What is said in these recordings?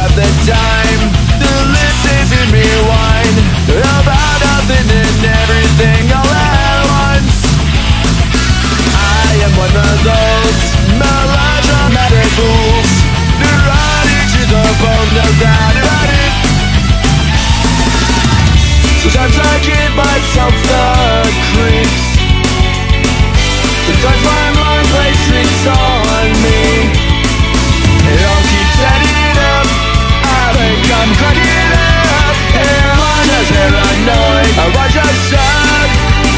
have the time to listen to me whine about nothing and everything all at once. I am one of those melodramatic fools, neurotic to the bone, no doubt about it. Sometimes I give myself the creeps. Sometimes my mind plays tricks on me. It all keeps adding up. I think I'm cracking up. Am I just paranoid? Am I just suck?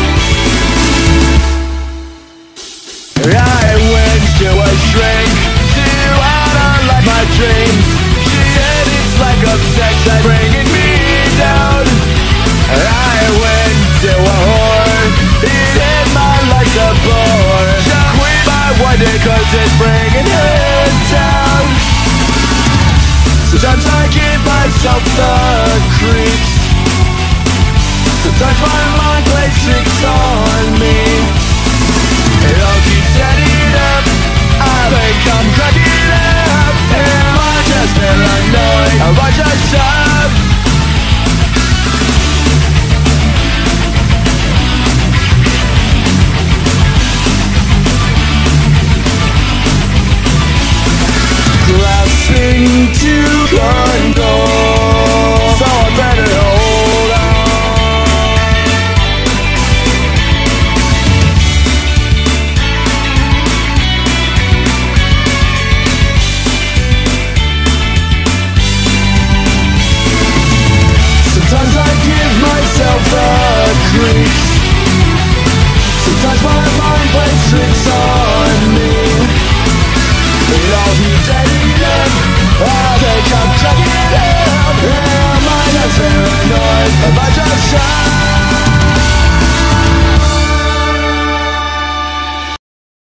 I went to a shrink to analyze my dreams. She said it's like a sex that's bringing me down. I went to a whore. He said my life's a bore. She quit my one day 'cause it's bringing her down. Sometimes I give myself the creeps. Sometimes my mind plays tricks on me. It all keeps adding up. I think I'm cracking up. Am I just paranoid? Am I just up? Grasping to control, so I better hold on. Sometimes I give myself the creeps. Sometimes my mind plays tricks on me. It all keeps adding up. I think I'm cracking up. Am I just paranoid? Am I just shy?